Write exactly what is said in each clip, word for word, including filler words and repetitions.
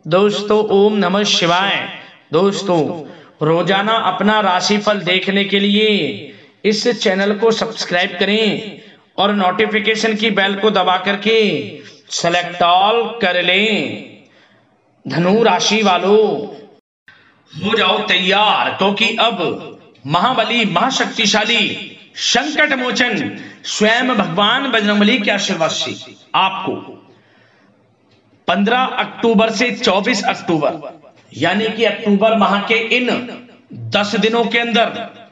दोस्तों ओम नमः शिवाय। दोस्तों रोजाना अपना राशिफल देखने के लिए इस चैनल को सब्सक्राइब करें और नोटिफिकेशन की बेल को दबा करके सेलेक्ट ऑल कर लें। धनु राशि वालों हो जाओ तैयार, क्योंकि अब महाबली महाशक्तिशाली संकट मोचन स्वयं भगवान बजरंगबली के आशीर्वाद से आपको पंद्रह अक्टूबर से चौबीस अक्टूबर यानी कि अक्टूबर माह के इन दस दिनों के अंदर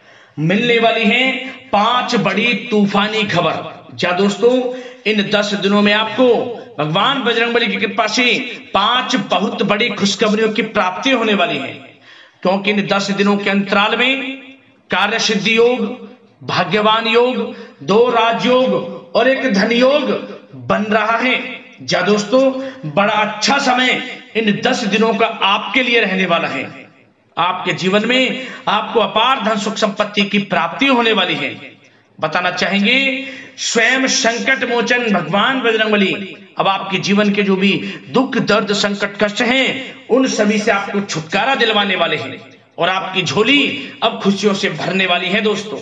मिलने वाली हैं पांच बड़ी तूफानी खबर। जा दोस्तों, इन दस दिनों में आपको भगवान बजरंगबली की कृपा से पांच बहुत बड़ी खुशखबरियों की प्राप्ति होने वाली है, क्योंकि इन दस दिनों के अंतराल में कार्य सिद्धि योग, भाग्यवान योग, दो राजयोग और एक धन योग बन रहा है। जा दोस्तों, बड़ा अच्छा समय इन दस दिनों का आपके लिए रहने वाला है। आपके जीवन में आपको अपार धन सुख संपत्ति की प्राप्ति होने वाली है। बताना चाहेंगे स्वयं संकट मोचन भगवान बजरंगबली अब आपके जीवन के जो भी दुख दर्द संकट कष्ट हैं उन सभी से आपको छुटकारा दिलवाने वाले हैं और आपकी झोली अब खुशियों से भरने वाली है। दोस्तों,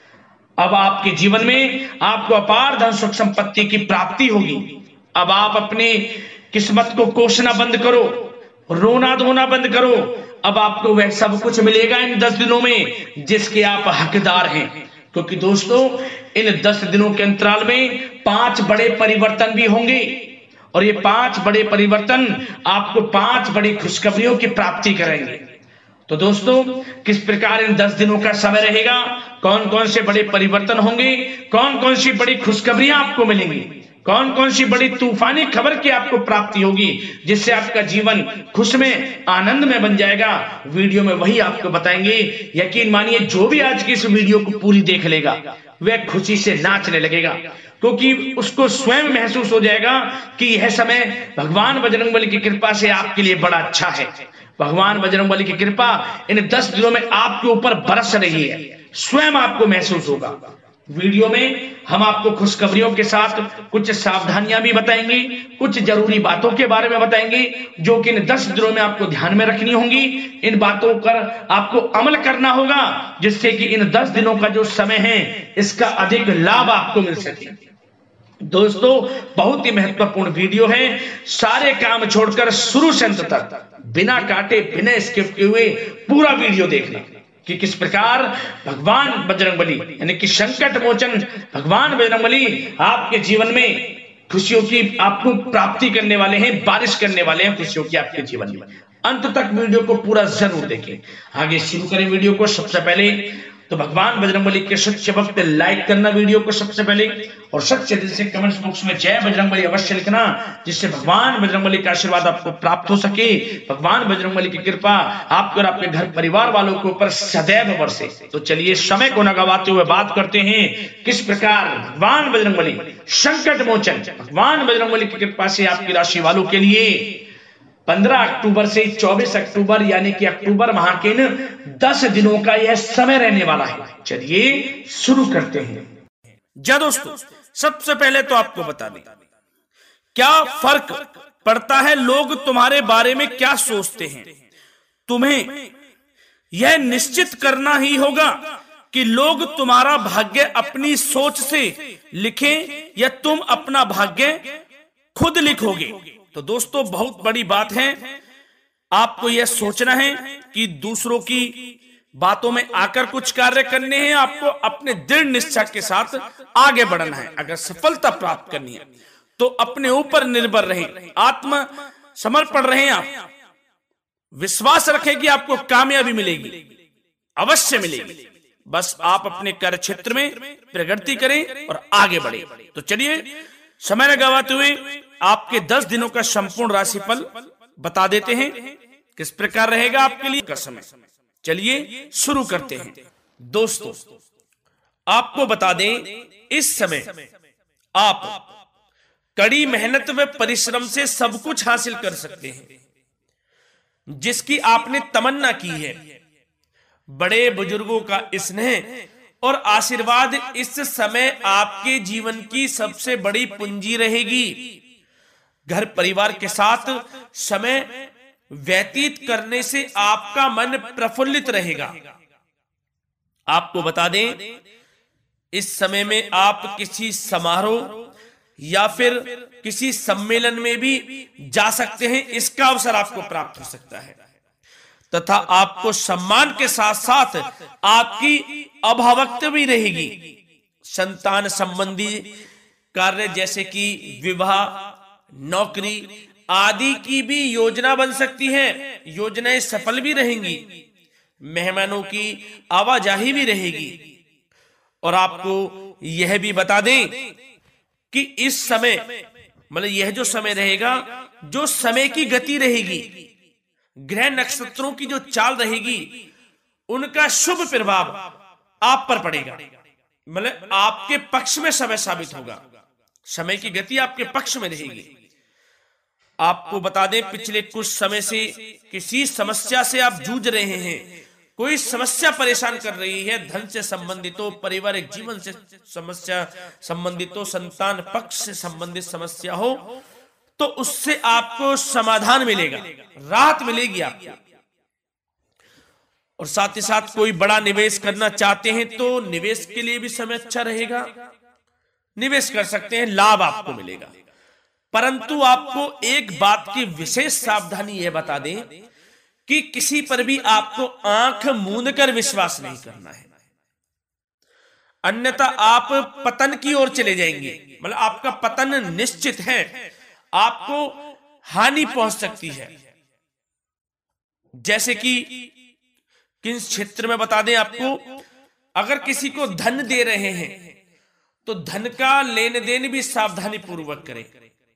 अब आपके जीवन में आपको अपार धन सुख संपत्ति की प्राप्ति होगी। अब आप अपनी किस्मत को कोसना बंद करो, रोना धोना बंद करो। अब आपको वह सब कुछ मिलेगा इन दस दिनों में जिसके आप हकदार हैं, क्योंकि दोस्तों इन दस दिनों के अंतराल में पांच बड़े परिवर्तन भी होंगे और ये पांच बड़े परिवर्तन आपको पांच बड़ी खुशखबरियों की प्राप्ति करेंगे। तो दोस्तों, किस प्रकार इन दस दिनों का समय रहेगा, कौन कौन से बड़े परिवर्तन होंगे, कौन कौन सी बड़ी खुशखबरियां आपको मिलेंगी, कौन कौन सी बड़ी तूफानी खबर की आपको प्राप्ति होगी जिससे आपका जीवन खुश में आनंद में बन जाएगा, वीडियो में वही आपको बताएंगे। यकीन मानिए, जो भी आज की इस वीडियो को पूरी देख लेगा वह खुशी से नाचने लगेगा, क्योंकि उसको स्वयं महसूस हो जाएगा कि यह समय भगवान बजरंगबली की कृपा से आपके लिए बड़ा अच्छा है। भगवान बजरंगबली की कृपा इन दस दिनों में आपके ऊपर बरस रही है, स्वयं आपको महसूस होगा। वीडियो में हम आपको खुशखबरियों के साथ कुछ सावधानियां भी बताएंगे, कुछ जरूरी बातों के बारे में बताएंगे जो कि इन दस दिनों में आपको ध्यान में रखनी होंगी। इन बातों पर आपको अमल करना होगा जिससे कि इन दस दिनों का जो समय है इसका अधिक लाभ आपको मिल सके। दोस्तों, बहुत ही महत्वपूर्ण वीडियो है, सारे काम छोड़कर शुरू से अंत तक बिना काटे बिना स्किप किए हुए पूरा वीडियो देखना कि किस प्रकार भगवान बजरंगबली यानी कि संकट मोचन भगवान बजरंगबली आपके जीवन में खुशियों की आपको प्राप्ति करने वाले हैं, बारिश करने वाले हैं खुशियों की आपके जीवन में। अंत तक वीडियो को पूरा जरूर देखें। आगे शुरू करें वीडियो को। सबसे पहले तो भगवान बजरंगबली के सच्चे भक्त लाइक करना वीडियो को सबसे पहले, और सच्चे दिल से कमेंट्स बॉक्स में जय बजरंगबली अवश्य लिखना, जिससे भगवान बजरंगबली का आशीर्वाद आपको प्राप्त हो सके, भगवान बजरंगबली की कृपा आपके और आपके घर परिवार वालों के ऊपर सदैव बरसे। तो चलिए समय को न गवाते हुए बात करते हैं किस प्रकार भगवान बजरंगबली संकट मोचन भगवान बजरंगबली की कृपा से आपकी राशि वालों के लिए पंद्रह अक्टूबर से चौबीस अक्टूबर यानी कि अक्टूबर माह के इन दस दिनों का यह समय रहने वाला है। चलिए शुरू करते हैं। जा दोस्तों, सबसे पहले तो आपको बता दें क्या फर्क पड़ता है लोग तुम्हारे बारे में क्या सोचते हैं। तुम्हें यह निश्चित करना ही होगा कि लोग तुम्हारा भाग्य अपनी सोच से लिखें या तुम अपना भाग्य खुद लिखोगे। तो दोस्तों, बहुत बड़ी बात है, आपको यह सोचना है कि दूसरों की बातों में आकर कुछ कार्य करने हैं, आपको अपने दृढ़ निश्चय के साथ आगे बढ़ना है। अगर सफलता प्राप्त करनी है तो अपने ऊपर निर्भर रहें, आत्म समर्पण रहें, आप विश्वास रखें कि आपको कामयाबी मिलेगी, अवश्य मिलेगी। बस आप अपने कार्य क्षेत्र में प्रगति करें और आगे बढ़े। तो चलिए समय न गवाते हुए आपके दस दिनों का संपूर्ण राशिफल बता देते हैं किस प्रकार रहेगा आपके लिए का समय। चलिए शुरू करते हैं। दोस्तों, आपको बता दें इस समय आप कड़ी मेहनत व परिश्रम से सब कुछ हासिल कर सकते हैं जिसकी आपने तमन्ना की है। बड़े बुजुर्गों का स्नेह और आशीर्वाद इस समय आपके जीवन की सबसे बड़ी पूंजी रहेगी। घर परिवार के साथ समय व्यतीत करने से आपका मन प्रफुल्लित रहेगा। आपको बता दें, इस समय में आप किसी समारोह या फिर किसी सम्मेलन में भी जा सकते हैं, इसका अवसर आपको प्राप्त हो सकता है, तथा आपको सम्मान के साथ साथ आपकी अभावक्त भी रहेगी। संतान संबंधी कार्य जैसे कि विवाह, नौकरी आदि की भी योजना बन सकती है, योजनाएं सफल भी रहेंगी, मेहमानों की आवाजाही भी रहेगी। और आपको यह भी बता दें कि इस समय मतलब यह जो समय रहेगा, जो समय की गति रहेगी, ग्रह नक्षत्रों की जो चाल रहेगी, उनका शुभ प्रभाव आप पर पड़ेगा, मतलब आपके पक्ष में समय साबित होगा। समय की गति आपके पक्ष में रहेगी। आपको बता दें, पिछले कुछ समय से किसी समस्या से आप जूझ रहे हैं, कोई समस्या परेशान कर रही है, धन से संबंधित हो, पारिवारिक जीवन से समस्या संबंधित हो, संतान पक्ष से संबंधित समस्या हो, तो उससे आपको समाधान मिलेगा, राहत मिलेगी आपको। और साथ ही साथ कोई बड़ा निवेश करना चाहते हैं तो निवेश के लिए भी समय अच्छा रहेगा, निवेश कर सकते हैं, लाभ आपको मिलेगा। परंतु आपको एक बात की विशेष सावधानी यह बता दें कि किसी पर भी आपको आंख मूंद कर विश्वास नहीं करना है, अन्यथा आप पतन की ओर चले जाएंगे, मतलब आपका पतन निश्चित है, आपको हानि पहुंच सकती है। जैसे कि किस क्षेत्र में बता दें आपको, अगर किसी को धन दे रहे हैं तो धन का लेन देन भी सावधानी पूर्वक करें।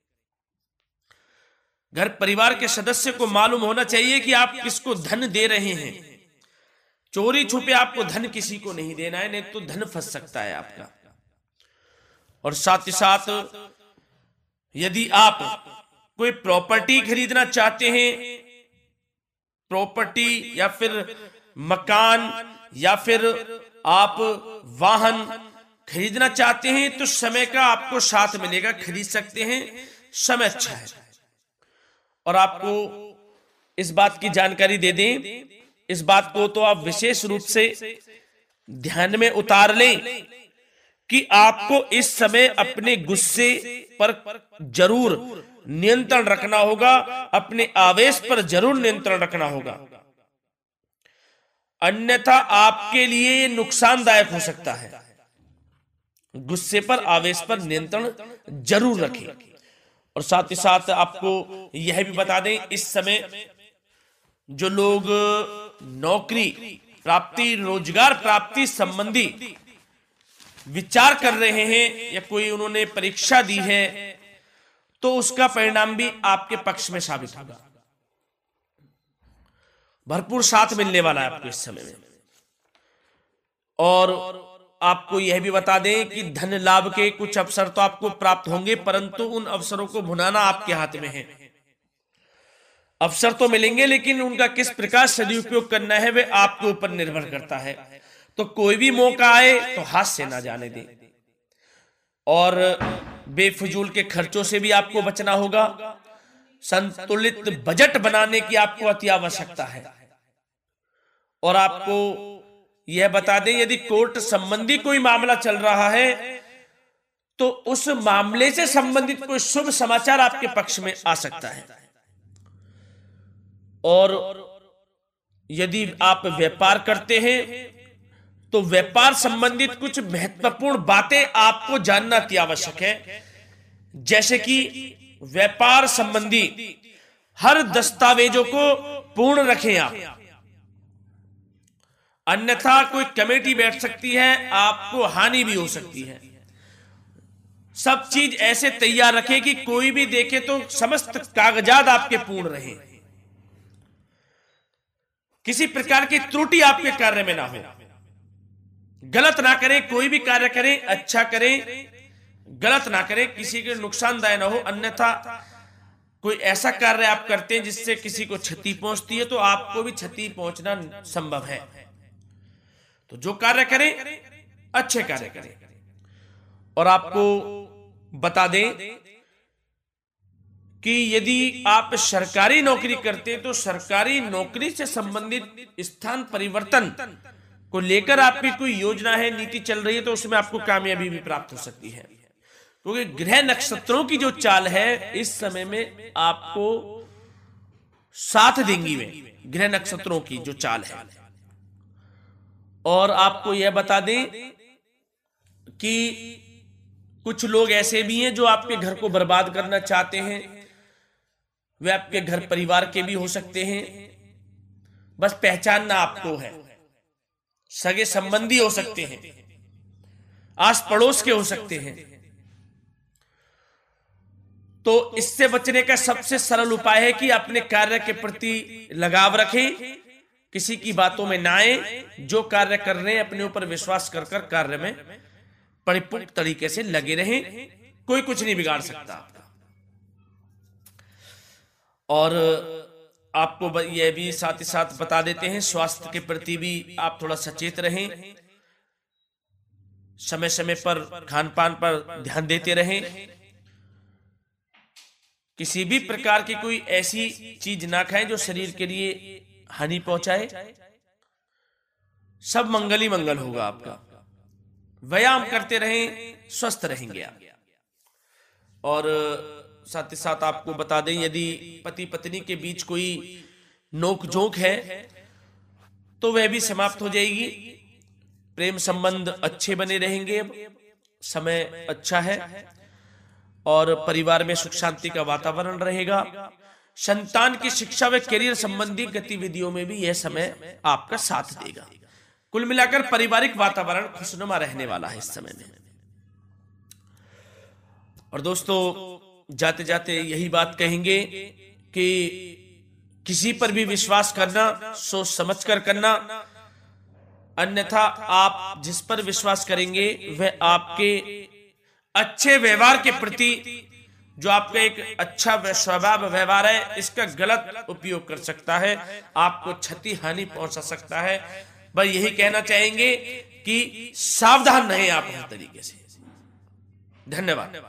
घर परिवार के सदस्य को मालूम होना चाहिए कि आप किसको धन दे रहे हैं। चोरी छुपे आपको धन किसी को नहीं देना है, नहीं तो धन फंस सकता है आपका। और साथ ही साथ यदि आप कोई प्रॉपर्टी खरीदना चाहते हैं, प्रॉपर्टी या फिर मकान या फिर आप वाहन खरीदना चाहते हैं, तो समय का आपको साथ मिलेगा, खरीद सकते हैं, समय अच्छा है। और आपको इस बात की जानकारी दे दें, इस बात को तो आप विशेष रूप से ध्यान में उतार लें कि आपको इस समय अपने गुस्से पर जरूर नियंत्रण रखना होगा, अपने आवेश पर जरूर नियंत्रण रखना होगा, अन्यथा आपके लिए नुकसानदायक हो सकता है। गुस्से पर, आवेश पर नियंत्रण जरूर रखें। और साथ ही साथ आपको यह भी बता दें, इस समय जो लोग नौकरी प्राप्ति, रोजगार प्राप्ति संबंधी विचार कर रहे हैं या कोई उन्होंने परीक्षा दी है, तो उसका परिणाम भी आपके पक्ष में साबित होगा, भरपूर साथ मिलने वाला है आपको इस समय में। और आपको यह भी बता दें कि धन लाभ के कुछ अवसर तो आपको प्राप्त होंगे, परंतु उन अवसरों को भुनाना आपके हाथ में है। अवसर तो मिलेंगे, लेकिन उनका किस प्रकार सदुपयोग करना है वे आपके ऊपर निर्भर करता है। तो कोई भी मौका आए तो हाथ से ना जाने दें। और बेफजूल के खर्चों से भी आपको बचना होगा। संतुलित बजट बनाने की आपको अति आवश्यकता है। और आपको यह बता दें, यदि कोर्ट संबंधी कोई मामला चल रहा है तो उस मामले से संबंधित कोई शुभ समाचार आपके पक्ष में आ सकता है। और यदि आप व्यापार करते हैं तो व्यापार संबंधित कुछ महत्वपूर्ण बातें आपको जानना अति आवश्यक है। जैसे कि व्यापार संबंधी हर दस्तावेजों को पूर्ण रखें आप, अन्यथा कोई कमेटी बैठ सकती है, आपको हानि भी हो सकती है। सब चीज ऐसे तैयार रखें कि कोई भी देखे तो समस्त कागजात आपके पूर्ण रहे, किसी प्रकार की त्रुटि आपके कार्य में ना हो। गलत ना करें, कोई भी कार्य करें अच्छा करें, गलत ना करें, किसी के नुकसानदायक ना हो। अन्यथा कोई ऐसा कार्य आप करते हैं जिससे किसी को क्षति पहुंचती है तो आपको भी क्षति पहुंचना संभव है। तो जो कार्य करें अच्छे कार्य करें। और आपको बता दें कि यदि आप सरकारी नौकरी करते हैं तो सरकारी नौकरी से संबंधित स्थान परिवर्तन को लेकर आपकी कोई योजना है, नीति चल रही है, तो उसमें आपको कामयाबी भी प्राप्त हो सकती है। क्योंकि तो ग्रह नक्षत्रों की जो चाल है इस समय में आपको साथ देंगी वे ग्रह नक्षत्रों की जो चाल है। और आपको यह बता दें कि कुछ लोग ऐसे भी हैं जो आपके घर को बर्बाद करना चाहते हैं। वे आपके घर परिवार के भी हो सकते हैं, बस पहचानना आपको है। सगे संबंधी हो सकते हैं, आस पड़ोस के हो सकते हैं। तो इससे बचने का सबसे सरल उपाय है कि अपने कार्य के प्रति लगाव रखें, किसी की बातों में ना आए। जो कार्य कर रहे हैं अपने ऊपर विश्वास कर कर कार्य में परिपूर्ण तरीके से लगे रहें, कोई कुछ नहीं बिगाड़ सकता आपका। और आपको यह भी साथ ही साथ बता देते हैं, स्वास्थ्य के प्रति भी आप थोड़ा सचेत रहें, समय समय पर खान पान पर ध्यान देते रहें, किसी भी प्रकार की कोई ऐसी चीज ना खाएं जो शरीर के लिए हानि पहुंचाए। सब मंगल ही मंगल होगा आपका। व्यायाम करते रहें, स्वस्थ रहेंगे आप। और साथ ही साथ आपको बता दें, यदि पति पत्नी के बीच कोई नोक झोंक है तो वह भी समाप्त हो जाएगी। प्रेम संबंध अच्छे बने रहेंगे, अब समय अच्छा है। और परिवार में सुख शांति का वातावरण रहेगा। संतान की शिक्षा व करियर संबंधी गतिविधियों में भी यह समय आपका साथ देगा। कुल मिलाकर पारिवारिक वातावरण खुशनुमा रहने वाला है इस समय में। और दोस्तों, जाते जाते यही बात कहेंगे कि किसी पर भी विश्वास करना सोच समझकर करना, अन्यथा आप जिस पर विश्वास करेंगे वह आपके अच्छे व्यवहार के प्रति, जो आपका एक अच्छा स्वभाव व्यवहार है, इसका गलत उपयोग कर सकता है, आपको क्षति हानि पहुंचा सकता है। बस यही कहना चाहेंगे कि सावधान रहें आप हर तरीके से। धन्यवाद।